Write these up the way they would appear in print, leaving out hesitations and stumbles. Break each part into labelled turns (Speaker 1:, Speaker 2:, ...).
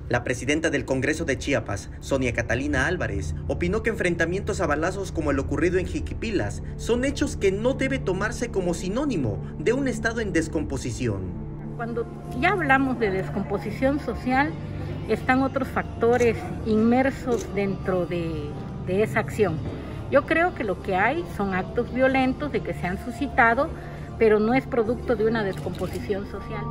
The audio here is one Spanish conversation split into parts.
Speaker 1: La presidenta del Congreso de Chiapas, Sonia Catalina Álvarez, opinó que enfrentamientos a balazos como el ocurrido en Jiquipilas son hechos que no debe tomarse como sinónimo de un estado en descomposición.
Speaker 2: Cuando ya hablamos de descomposición social, están otros factores inmersos dentro de esa acción. Yo creo que lo que hay son actos violentos de que se han suscitado, pero no es producto de una descomposición social.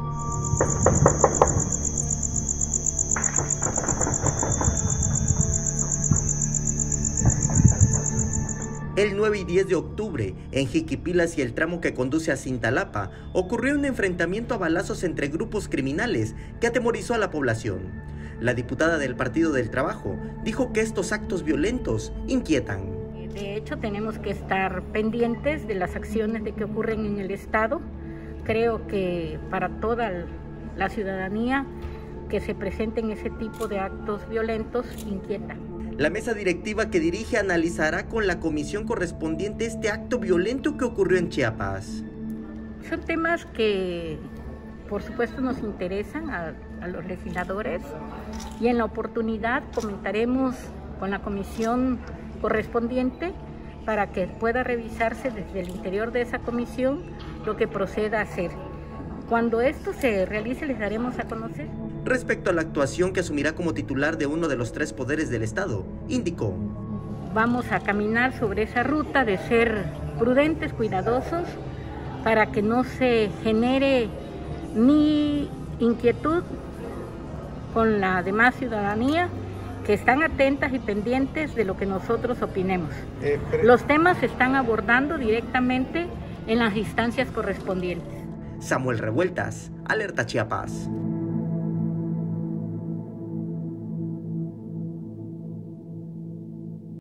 Speaker 1: El 9 y 10 de octubre, en Jiquipilas y el tramo que conduce a Cintalapa, ocurrió un enfrentamiento a balazos entre grupos criminales que atemorizó a la población. La diputada del Partido del Trabajo dijo que estos actos violentos inquietan.
Speaker 2: De hecho, tenemos que estar pendientes de las acciones que ocurren en el Estado. Creo que para toda la ciudadanía que se presenten ese tipo de actos violentos inquieta.
Speaker 1: La mesa directiva que dirige analizará con la comisión correspondiente este acto violento que ocurrió en Chiapas.
Speaker 2: Son temas que, por supuesto, nos interesan a los legisladores y en la oportunidad comentaremos con la comisión correspondiente para que pueda revisarse desde el interior de esa comisión lo que proceda a hacer. Cuando esto se realice, les daremos a conocer.
Speaker 1: Respecto a la actuación que asumirá como titular de uno de los 3 poderes del Estado, indicó:
Speaker 2: vamos a caminar sobre esa ruta de ser prudentes, cuidadosos, para que no se genere ni inquietud con la demás ciudadanía, que están atentas y pendientes de lo que nosotros opinemos. Los temas se están abordando directamente en las instancias correspondientes.
Speaker 1: Samuel Revueltas, Alerta Chiapas.